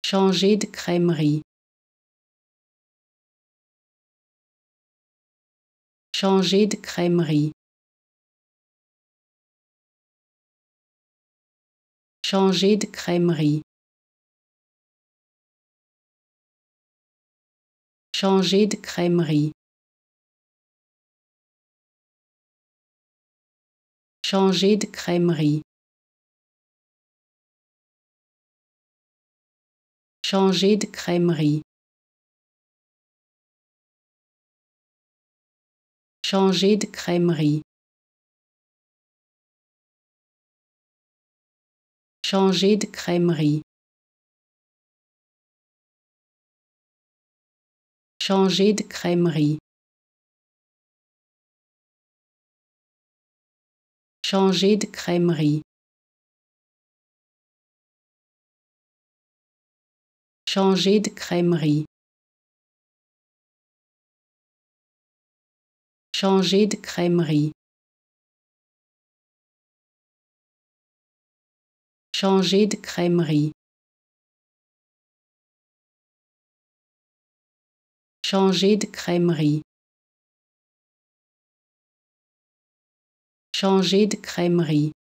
Changer de crèmerie. Changer de crèmerie. Changer de crèmerie. Changer de crèmerie. Changer de crèmerie. Changer de crèmerie. Changer de crèmerie. Changer de crèmerie. Changer de crèmerie. Changer de crèmerie. Changer de crèmerie. Changer de crèmerie. Changer de crèmerie. Changer de crèmerie. Changer de crèmerie.